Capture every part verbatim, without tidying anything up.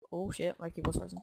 Oh shit, my keyboard's frozen.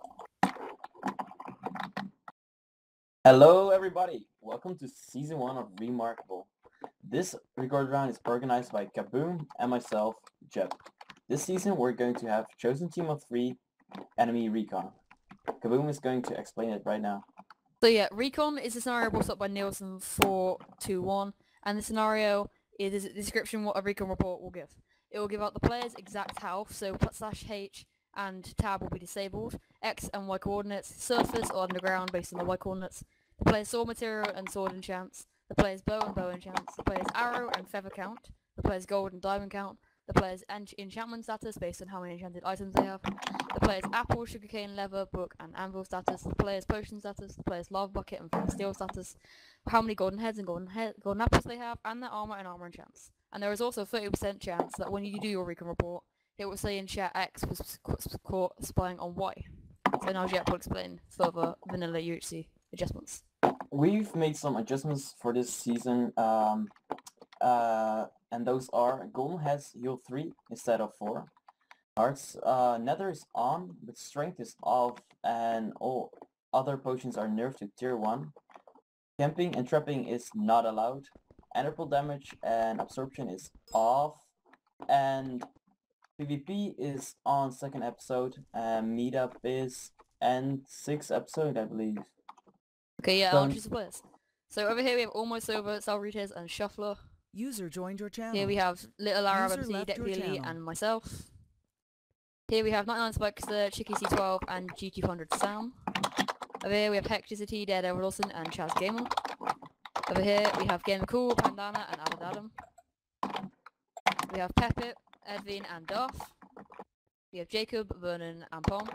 Hello everybody, welcome to season one of Remarkable. This record round is organized by Kaboom and myself, Jeb. This season we're going to have chosen team of three, enemy recon. Kaboom is going to explain it right now. So yeah, Recon is a scenario brought up by Nielsen four two one, and the scenario is a description what a Recon report will give. It will give out the player's exact health, so slash H and tab will be disabled, X and Y coordinates, surface or underground based on the Y coordinates, the player's sword material and sword enchants, the player's bow and bow enchants, the player's arrow and feather count, the player's gold and diamond count, the player's ench enchantment status based on how many enchanted items they have, the player's apple, sugarcane, leather, book and anvil status, the player's potion status, the player's lava bucket and flint steel status, how many golden heads and golden head golden apples they have, and their armor and armor enchants. And there is also a thirty percent chance that when you do your recon report, it will say in chat X was caught spying on Y. So now Jet will explain further vanilla U H C adjustments. We've made some adjustments for this season, um, uh, and those are Golden Heads heal three instead of four. Hearts, uh, Nether is on, but Strength is off, and all other potions are nerfed to tier one. Camping and trapping is not allowed. Enderpearl damage and absorption is off, and PvP is on second episode, and meetup is end sixth episode, I believe. Okay, yeah, So- I'll choose the players. So over here we have Almost Over, Salrites and Shuffler. User joined your channel. Here we have Little Arab User M C, left Deck your Peely channel. and myself. Here we have ninety-nine Spikester, Chicky C twelve and G two hundred Sam. Over here we have Hecticity, Daredevil Wilson and Chaz Gamer. Over here we have Gamer Cool, Pandana and Added Adam. We have Pepit, Edwin and Darth. We have Jacob, Vernon and Pom.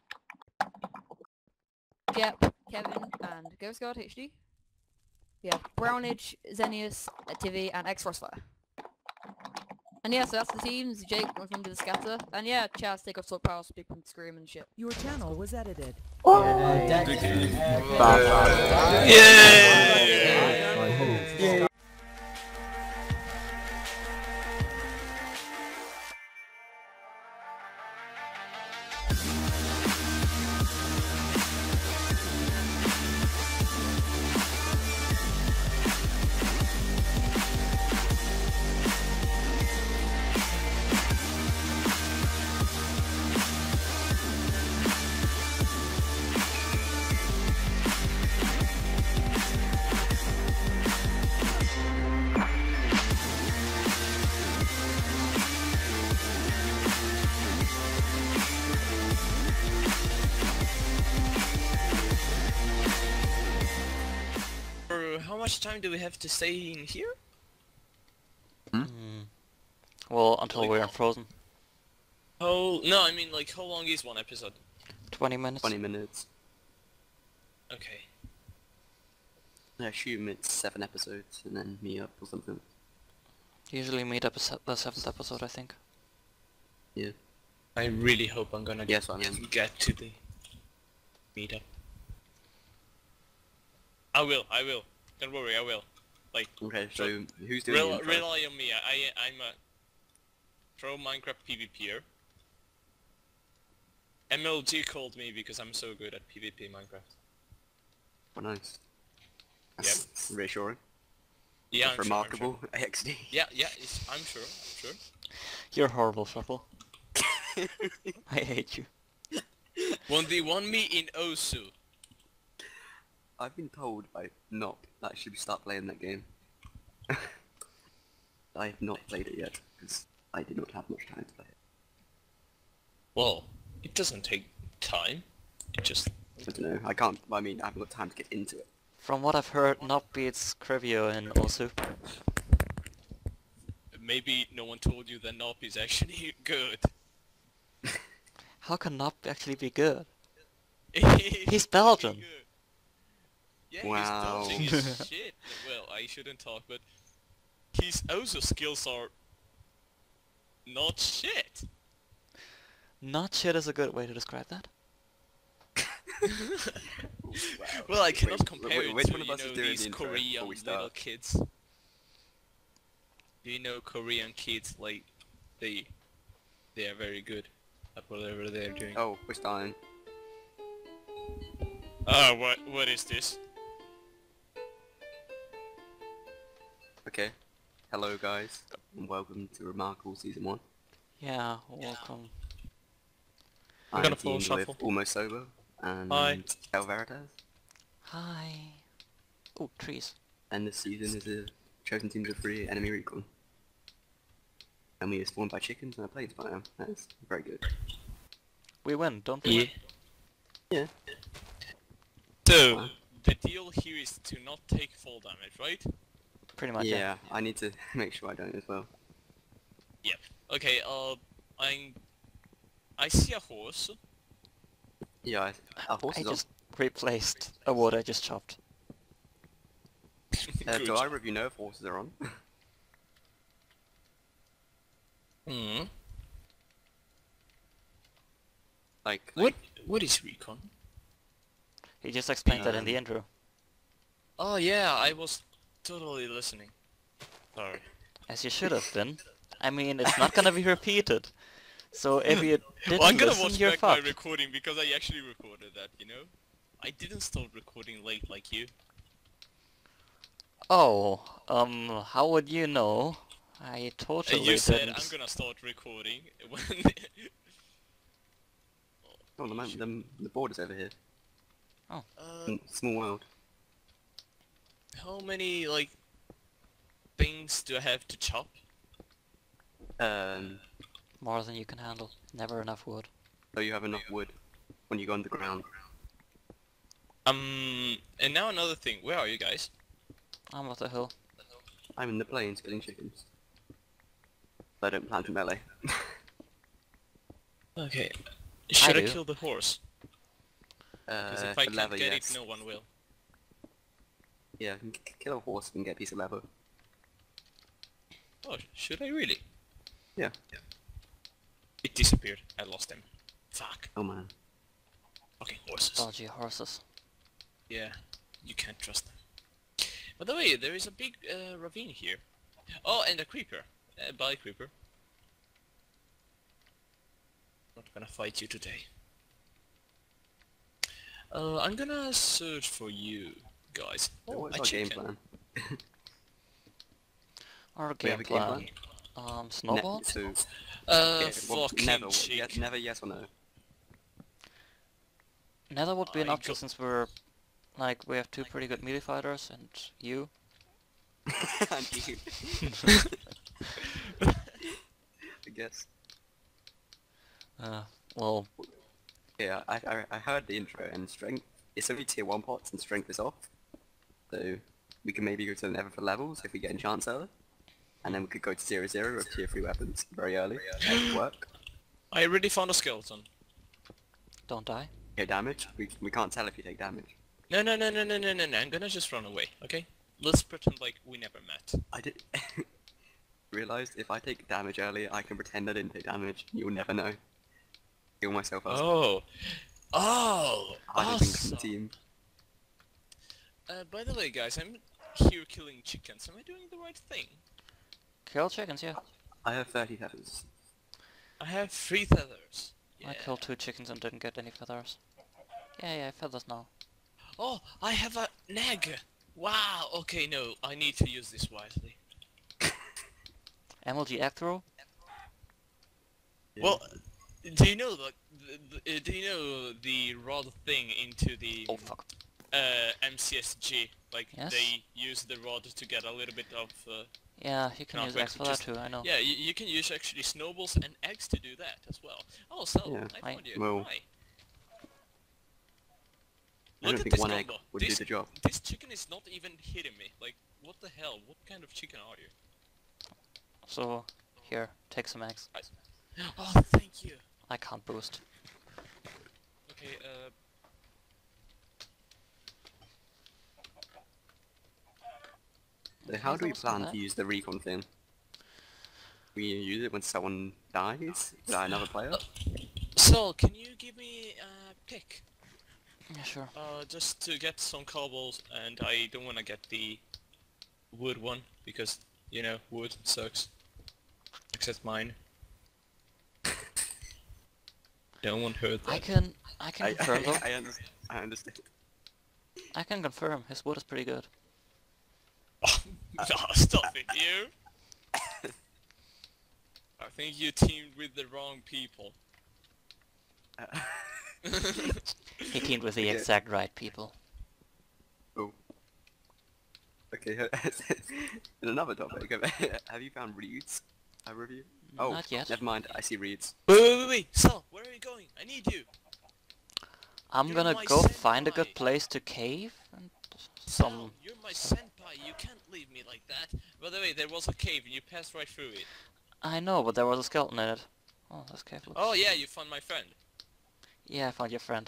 Jep, Kevin and Ghostguard H D. We have Brownage, Zenius, Tivy and X Frostfire. And yeah, so that's the teams. Jake from the scatter. And yeah, Chaz take off Talk Power so people can scream and shit. Your channel was edited. Uh, Dex- Yeah. For how much time do we have to stay in here? Mm. Well, until Like- we're frozen. Oh, no, I mean like how long is one episode? twenty minutes. twenty minutes. Okay. I assume it's seven episodes and then me up or something. Usually meet up at se- the seventh episode, I think. Yeah. I really hope I'm gonna Yes, I mean. get to the meetup. I will, I will. Don't worry, I will. Like, Okay, So, so who's doing rel the intro? rely on me. I, I, I'm a pro Minecraft PvPer. M L G called me because I'm so good at PvP Minecraft. Oh, nice. That's reassuring. Yeah, That's I'm sure, I'm remarkable. A X D. sure. Yeah, yeah, it's, I'm sure, I'm sure. You're horrible, Shuffle. I hate you. one v one me in Osu. I've been told by Nop that I should start playing that game. I have not played it yet, because I did not have much time to play it. Well, it doesn't take time. It just... I don't know, I can't, I mean, I haven't got time to get into it. From what I've heard, Nop beats Krivio in Osu. Maybe no one told you that Nop is actually good. How can Nop actually be good? He's He's Belgian. good. Yeah, Wow. he's dodging his shit. Well, I shouldn't talk, but his Osu skills are not shit. Not shit is a good way to describe that. Well, I cannot Wait, compare wait, it which to, one of you us is know, doing these the intro Korean before we little start? kids. Do you know Korean kids, like, they, they are very good. at whatever they're doing. Oh, we're starting. Ah, what what is this? Okay. Hello guys, and welcome to Remarkable Season one. Yeah, welcome. I'm I'm gonna follow teamed Shuffle. with Almost Sober and Hi. El Veritas. Hi. Oh, trees. And this season is a chosen teams of three enemy recon. And we are spawned by chickens and are played by them. That's very good. We win, don't we? Yeah. win? Yeah. So, Wow. the deal here is to not take fall damage, right? Pretty much, yeah, yeah. I need to make sure I don't as well. Yep. Okay, uh, I'm... I see a horse. Yeah, I, our horse I is on. just replaced a wood I just chopped. Uh, Good. do either of you know if horses are on? Hmm. like, What? What is recon? He just explained that in Um, the intro. Oh yeah, I was totally listening. Sorry. As you should have been. I mean, it's not gonna be repeated. So if you didn't Well, I'm gonna listen, watch you're back fucked. my recording because I actually recorded that, you know? I didn't start recording late like you. Oh, um, how would you know? I And totally you said didn't. I'm gonna start recording when... oh, the, man, the, the board is over here. uh, Mm, Small world. how many, like, things do I have to chop? Um, More than you can handle. Never enough wood. so you have enough wood when you go underground. Um, and now another thing, where are you guys? I'm off the hill. I'm in the plains killing chickens. I don't plan to melee. Okay. Should I, do. kill the horse? Because Uh, if I for can't leather, get yes. it, no one will. Yeah, you can k- kill a horse and get a piece of leather. Oh, should I really? Yeah. It disappeared. I lost him. Fuck. Oh man. Fucking horses. Dodgy horses. Yeah, you can't trust them. By the way, there is a big uh, ravine here. Oh, and a creeper. Uh, bye, creeper. Not gonna fight you today. Uh, I'm gonna search for you guys. So Oh, what's a our game chicken. plan? Our We game have a game plan. plan? Um, Ne- snowball? so, Uh, okay, well, fucking never, chick. yes, never yes or no. Nether would be an I option go- since we're, like, we have two pretty good melee fighters and you. And you. I guess. Uh, well, Yeah, I, I I heard the intro and strength. It's only tier one pots and strength is off. So we can maybe go to the nether for levels if we get enchant early. And then we could go to zero zero with tier three weapons very early. That would work. I already found a skeleton. don't die. Okay, damage. We we can't tell if you take damage. No, no, no, no, no, no, no, no. I'm gonna just run away, okay? Let's pretend like we never met. I did realized if I take damage early, I can pretend I didn't take damage. You'll never know. Heal myself up. Oh. Oh, I don't think from awesome. the team. Uh, by the way, guys, I'm here killing chickens. Am I doing the right thing? Kill chickens, yeah. I have thirty feathers. I have three feathers. I Yeah. killed two chickens and didn't get any feathers. Yeah, yeah, feathers now. Oh, I have a nag. Wow. Okay, no, I need to use this wisely. M L G Actro? Yeah. Well, do you know like the, the, uh, do you know the rod thing into the Oh fuck. uh, M C S G? Like Yes. they use the rod to get a little bit of. Uh, Yeah, you can No, use wait, X for that just- too, I know. yeah, you, you can use actually snowballs and eggs to do that as well. Oh, so Yeah. I I- found you. well, Hi. I don't Look at think this one egg combo. would this, do the job. This chicken is not even hitting me. Like, what the hell? What kind of chicken are you? So, here, take some eggs. Oh, thank you. I can't boost. Okay, uh... So how do we Feathers plan and to that. use the recon thing? We use it when someone dies? Is that another player? So, can you give me a pick? Yeah, sure. Uh, just to get some cobbles, and I don't want to get the wood one, because, you know, wood sucks. Except mine. No one heard I that. can I can I, confirm though. I, I, under I understand. I can confirm his wood is pretty good. Oh, stop it, you! I think you teamed with the wrong people. Uh, He teamed with the Okay. exact right people. oh. Okay, in another topic, have you found reeds? I review? Oh, Not yet. never mind, I see reeds. Wait, wait, wait, wait! Sal, where are you going? I need you! I'm You're gonna my go find a good senpai. place to cave and Sal, some. you're my senpai, you can't leave me like that. By the way, there was a cave and you passed right through it. I know, but there was a skeleton in it. Oh, this cave looks. Oh yeah, you found my friend. Yeah, I found your friend.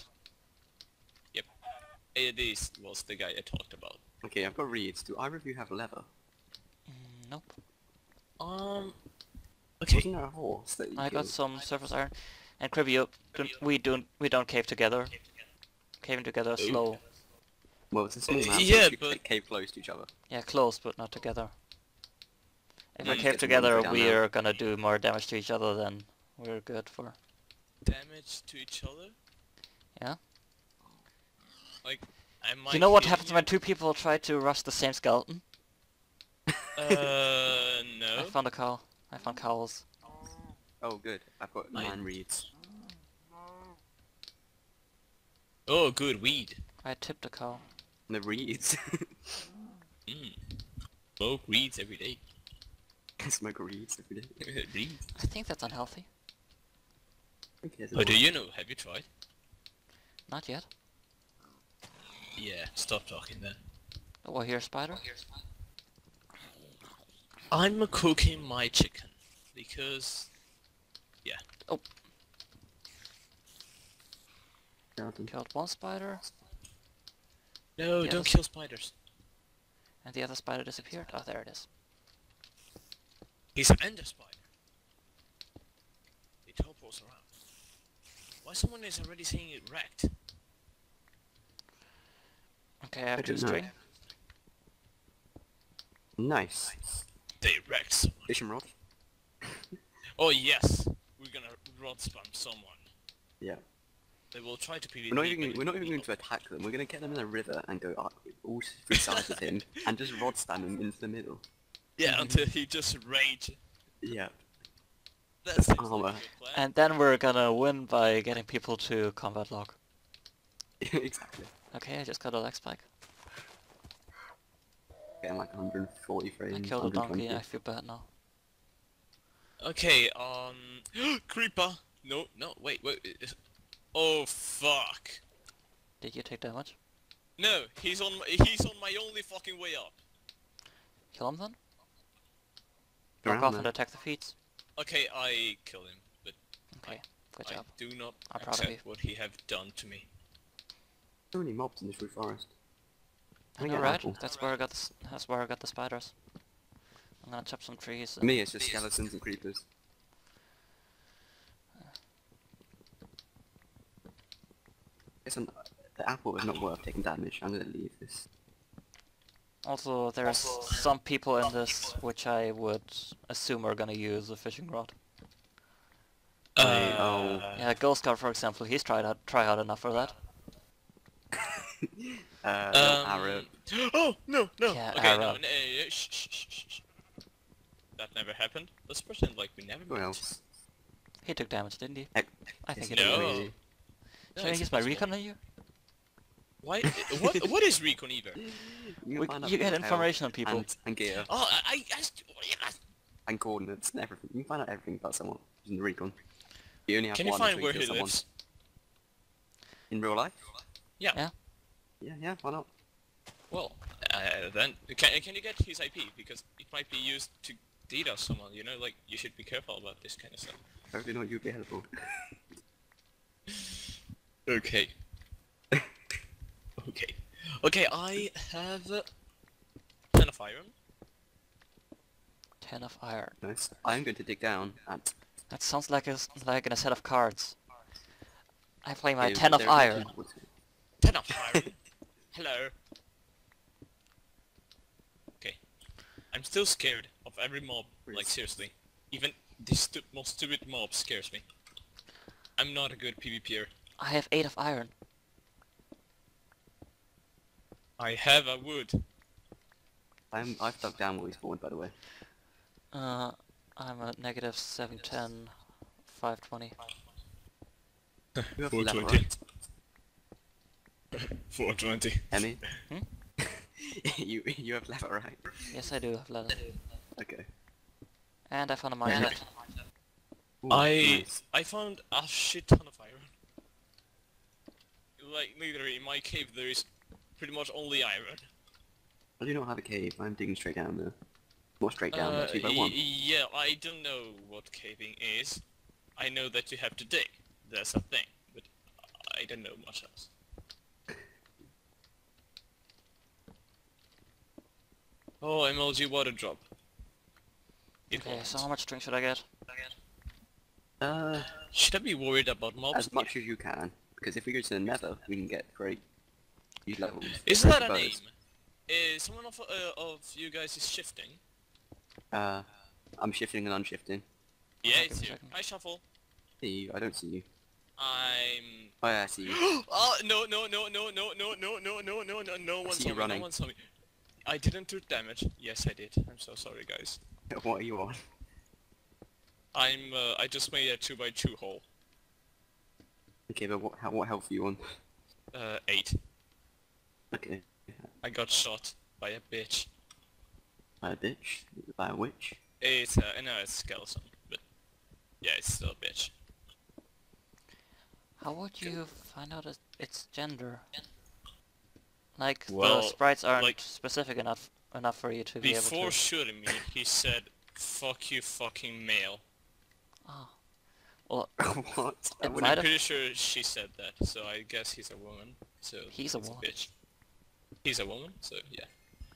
Uh, this was the guy I talked about. Okay, I've got reeds. Do either of you have leather? Mm, nope. Um... Okay. Wasn't there a horse that you I got killed? some surface iron. And Cribby, don't, we don't we don't cave together. Caving together is Ooh. slow. Well, it's a small Uh, mountain, yeah, so you but- cave close to each other. Yeah, close but not together. If we Mm. cave Get some together, info down there. we're gonna do more damage to each other than we're good for. Damage to each other? Yeah. Like, I might You know what kill happens you. when two people try to rush the same skeleton? Uh, no. I found a cow. I found cows. Oh, good. I've got I- nine reeds. Oh, good weed. I tipped a cow. The reeds. Mm. Smoke reeds every day. Smoke reeds every day. Reeds. I think that's unhealthy. Who cares Oh, about- do you know? Have you tried? Not yet. Yeah, stop talking then. Oh, I hear a spider. I'm cooking my chicken. Because... Skeleton. Killed one spider, No, Yeah, don't that's- kill spiders. and the other spider disappeared. Oh, there it is. He's an ender spider. He teleports around. Why someone is already saying it wrecked? Okay, I have I two don't know. string. Nice. They wrecked someone. Fishing rod? Oh yes! We're gonna rod spam someone. Yeah. They will try to PvP. We're not even but we're not it even will going to attack them. We're going to get them in a river and go up all three sides of him and just rod spam him into the middle. Yeah, until he just rage. Yeah. That seems Armor. like a good plan. And then we're gonna win by getting people to combat log. Exactly. Okay, I just got a leg spike. Getting like one hundred forty frames. I killed a donkey. one hundred I feel bad now. Okay, um... Creeper! No, no, wait, wait. is- Oh, fuck. Did you take damage? No, he's on my, he's on my only fucking way up. Kill him then? twenty. Knock Around off and there. attack the feet. Okay, I kill him, but Okay, good I job. do not I'm proud of you. accept what he have done to me. So many mobs in this blue forest. I I know, get right? apple. That's where I got the s- that's where I got the spiders. I'm gonna chop some trees. For me, it's just skeletons and creepers. It's an, the apple is not worth taking damage. I'm gonna leave this. Also, there's some people in this which I would assume are gonna use a fishing rod. I- oh. Yeah, Ghost Guard, for example, he's tried out try hard enough for that. Uh, Um, Arab. Oh, no, no. Yeah, okay, no, Arab. no, no, shh, shh, shh, shh, shh. That never happened. Let's pretend like we never Who met. else? He took damage, didn't he? Heck, I think he it's did. No. really- No, Should I it's use my impossible. recon on you? Why? what? What is recon either? You, We- can find out you get people's information on health people. And, and gear. Oh, I, I asked. And coordinates and everything. You can find out everything about someone using the recon. You only have Can you one find until where kill he someone. lives? In real life? Yeah. Yeah. Yeah, yeah, why not? Well, uh, then can can you get his I P because it might be used to DDoS someone. You know, like you should be careful about this kind of stuff. Hopefully not, you'd be helpful. Okay. okay. Okay, I have uh, ten of iron. Ten of iron. Nice. I'm going to dig down at... That sounds like a s- like in a set of cards. I play my Okay, ten of there is iron. equal to- Ten of iron. Hello. Okay. I'm still scared of every mob. Like Yes. seriously, even this stu most stupid mob scares me. I'm not a good PvPer. I have eight of iron. I have a wood. I'm I've dug down where we spawned, by the way. Uh, I'm at negative seven ten, five twenty. You have four level, twenty. right? four twenty. Emmy? Hmm? you you have level, right? Yes, I do have leather. Okay. And I found a mine shaft. Ooh, I nice. I found a shit ton of iron. Like literally in my cave there is pretty much only iron. I do not have a cave. I'm digging straight down there. More straight down, Uh, there, two by y- one. yeah, I don't know what caving is. I know that you have to dig. That's a thing, but I don't know much else. Oh, M L G water drop. It Okay, won't. so how much string should I get? Uh, Should I be worried about mobs? as much as you can, because if we go to the Nether, we can get great huge levels. Is Great that a bows. name? Is someone of uh, of you guys is shifting? Uh, I'm shifting and unshifting. Yeah, Okay, it's one you. second. I shuffle. See you. I don't see you. I'm. Oh yeah, I see you. Oh no no no no no no no no no no no no one see saw you me. running. No one saw me. I didn't do damage. Yes, I did. I'm so sorry, guys. What are you on? I'm. Uh, I just made a two by two hole. Okay, but what how, what health are you on? Uh, eight. Okay. I got shot by a bitch. By a bitch? By a witch? It's uh, no, it's skeleton, but yeah, it's still a bitch. How would you find out it- its gender? Like, Well, the sprites aren't like- specific enough enough for you to be able Before to... shooting me, he said, "Fuck you, fucking male." Oh. Well, What? it I'm might have... pretty sure she said that, so I guess he's a woman. So He's a it's woman. bitch. He's a woman, so yeah.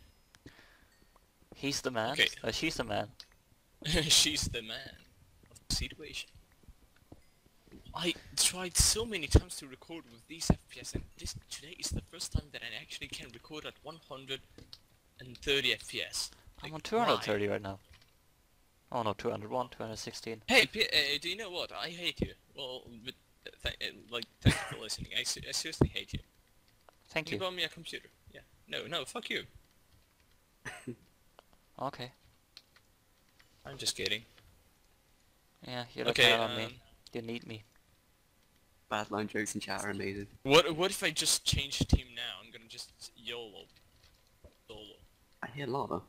He's the man? Okay. Uh, she's the man. She's the man of the situation. I tried so many times to record with these F P S, and this today is the first time that I actually can record at one hundred thirty F P S. I'm Like, on two hundred why? thirty right now. Oh no, two hundred one, two hundred sixteen. Hey, P uh, do you know what? I hate you. Well, but, uh, th uh, like, thank you for listening. I, se I seriously hate you. Thank Can you you. buy me a computer? Yeah. No, no, fuck you. Okay. I'm just kidding. Yeah, you look Okay, down on um, me. You need me. Bad line jokes in chat are amazing. what what if I just change team now? I'm gonna just YOLO. Solo. I hear lava.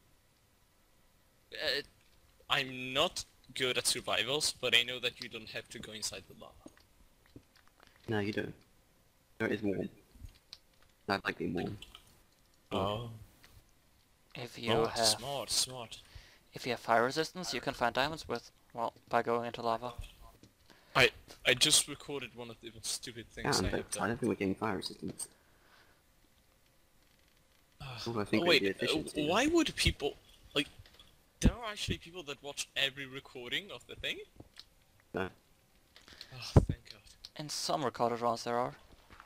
Uh, I'm not good at survivals, but I know that you don't have to go inside the lava. No, you don't. No, it is warm. I like being warm. Oh. If you oh, have smart, smart. if you have fire resistance, you can find diamonds with, well, by going into lava. I I just recorded one of the stupid things Yeah, I have but I done. don't think we're getting fire resistance. Ah, Oh, I think oh, it'd wait, be uh, efficiency. why would people, like, there are actually people that watch every recording of the thing? No. Oh, thank god. In some recorded rounds there are.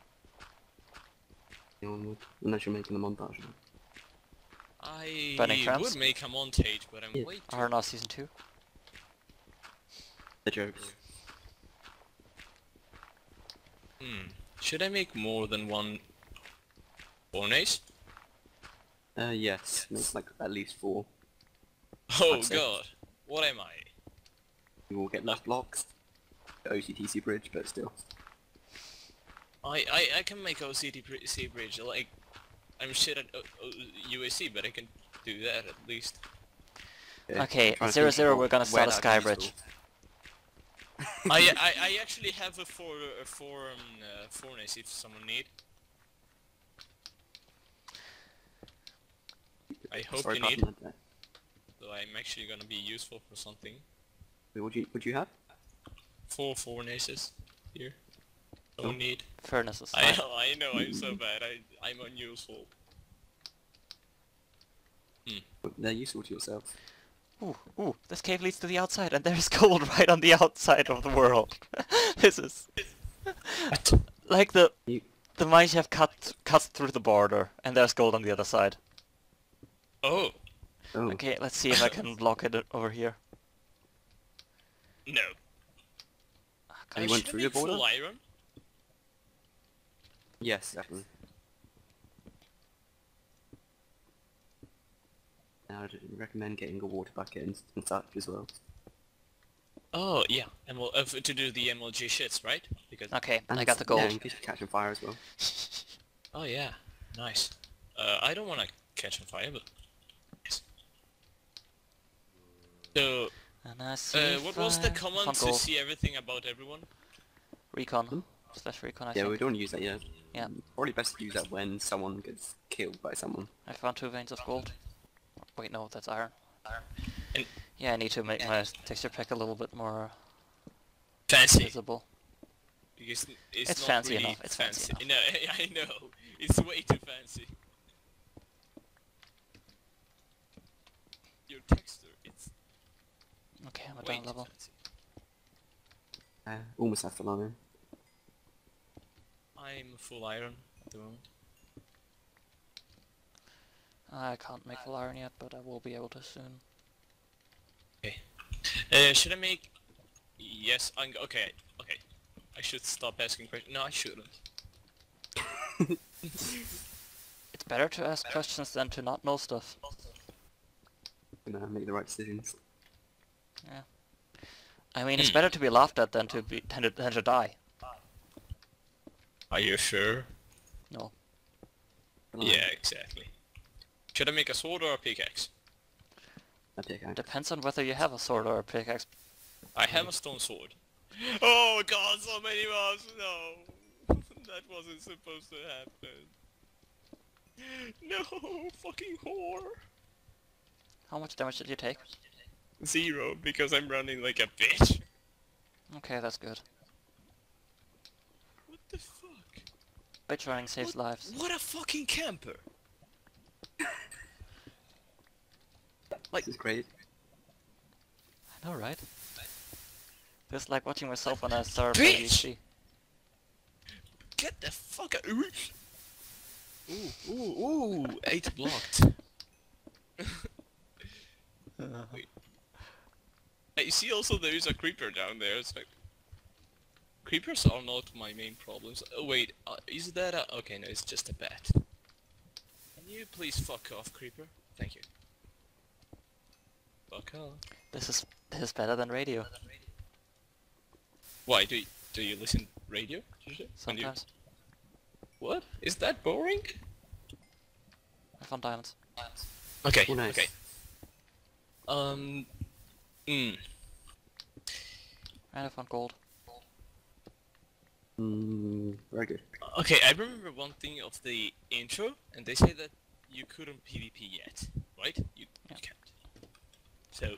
Anyone would. Unless you're making a montage. of it. I Burning Trams? would make a montage, but I'm Yeah. way too... R N R season two. The jokes. Hmm. Should I make more than one Fornace? Uh, yes. Make like at least four. Oh I'd say. god. What am I? You will get less blocks. The O C T C bridge, but still. I, I, I can make O C T C bridge, like, I'm shit at o o U A C, but I can do that at least. Yeah, Okay, trying to zero think zero, of we're gonna where start a that'd sky be bridge. useful. I, I, I actually have a for a for um uh, Fornace if someone need. I hope Sorry, you Carson, need. I don't- So I'm actually gonna be useful for something. Wait, What do you what do you have? Four Fornaces here. Oh. Don't need. Furnace is I fine. know, I know, I'm so bad. I I'm unuseful. They're useful to yourself. Ooh, ooh, this cave leads to the outside and there's gold right on the outside of the world. This is... like the... You The mines have cut cuts through the border and there's gold on the other side. Oh oh Okay, let's see if I can block it over here. no. Ah, And Uh, you went should I through the make full border? iron? Yes, definitely. Now I'd recommend getting a water bucket and, and such as well. Oh yeah, M L uh, f- to do the M L G shits, right? Because Okay, And I got the Yeah, gold. in case you're catching fire as well. oh yeah, nice. Uh, I don't want to catch on fire, but yes. So, And I see uh, what was the fire. command Found to gold. see everything about everyone? Recon. Slash recon, I Yeah, we think. don't use that yet. Yeah. Probably best to use that when someone gets killed by someone. I found two veins of gold. Wait, no, that's iron. And- Yeah, I need to make my texture pack a little bit more Fancy. visible. Because it's, It's not fancy really enough, it's fancy No, I know. It's way too fancy. Your texture, it's Okay, I'm at way down too level. fancy. Uh, almost have to learn. I'm full iron at the moment. I can't make full iron yet, but I will be able to soon. Uh, should I make... Yes, I'm... Okay, okay. I should stop asking questions. No, I shouldn't. It's better to ask questions than to not know stuff. And uh, make the right decisions. I mean, it's Hmm. better to be laughed at than to be than to, than to die. Are you sure? No. Yeah, exactly. Should I make a sword or a pickaxe? A pickaxe. Depends on whether you have a sword or a pickaxe. I have a stone sword. Oh god, so many mobs! No! That wasn't supposed to happen. No! Fucking whore! How much damage did you take? Zero, because I'm running like a bitch. Okay, that's good. What the fuck? Bitch running saves What- lives. What a fucking camper! This is great. I know, right? Just like watching myself when I start Bitch! A D C. Get the fuck out! Ooh, ooh, ooh, ooh! Eight blocked. Wait. Uh, You see also there is a creeper down there, it's like... Creepers are not my main problems. Oh wait, uh, is that a... Okay, no, it's just a bat. Can you please fuck off, creeper? Thank you. Fuck off. This is this is better than radio. Why, do you, do you listen radio? usually? When you- Sometimes. What? Is that boring? I found diamonds. Okay, Oh, nice. okay. Um... Mm. And I found gold. Mm, very good. Okay, I remember one thing of the intro, and they say that you couldn't PvP yet, right? You, Yeah. you can't. So...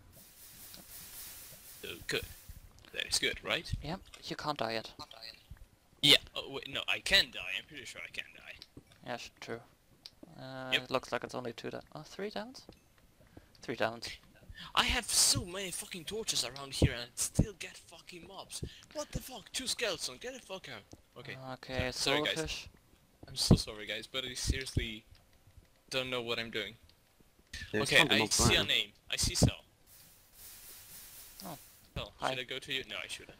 So, good. That is good, right? Yep, you can't die yet. Yeah, oh wait, no, I can die, I'm pretty sure I can die. Yeah, sh- true. Uh, Yep. It looks like it's only two da- oh, three downs? Three downs. I have so many fucking torches around here and still get fucking mobs. What the fuck? Two skeletons, get the fuck out. Okay, Okay, sorry, guys. silverfish. I'm so sorry guys, but I seriously don't know what I'm doing. There's Okay, tons of I mobs see a around. name. I see Cell. Oh. Cell, Hi. should I go to you? No, I shouldn't.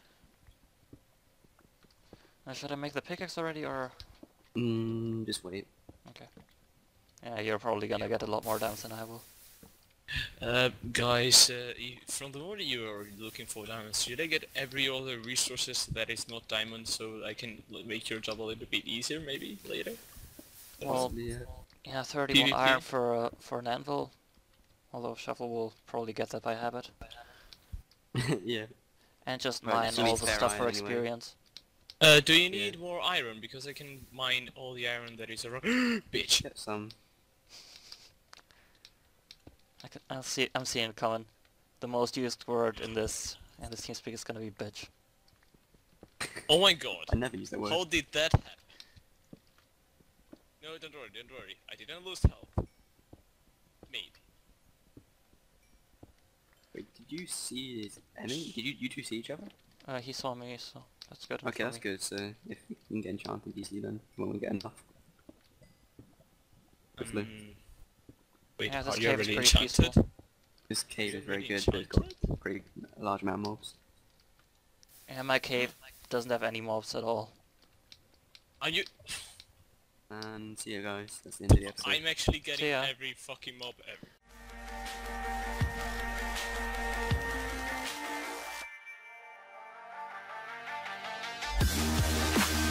Uh, should I make the pickaxe already or... Mm, just wait. Okay. Yeah, you're probably gonna get a lot more downs than I will. Uh, guys, uh, you, from the moment you are looking for diamonds, should I get every other resources that is not diamond so I can l- make your job a little bit easier maybe later? Well, Possibly, yeah. yeah, thirty-one PvP? iron for uh, for an anvil. Although Shuffle will probably get that by habit. yeah. And just Well, mine still all needs the spare stuff for iron anyway. experience. Uh, do you Yeah. need more iron? Because I can mine all the iron that is around. Bitch! Get some. I can, I'll see, I'm seeing it coming. The most used word in this in this TeamSpeak is gonna be bitch. Oh my god! I never use that word. How did that happen? No, don't worry, don't worry. I didn't lose health. Maybe. Wait, did you see his enemy? Did you you two see each other? Uh, he saw me, so that's good. Okay, for that's me. good. So if we can get enchanted easily, then when we get enough. Hopefully. Mm. Wait, Yeah, this are you cave is already pretty enchanted? peaceful. This cave Is is it very really good, but it's got enchanted? pretty large amount of mobs. And my cave doesn't have any mobs at all. Are you? And see you guys. That's the end of the episode. I'm actually getting See ya. every fucking mob ever. We'll be right back.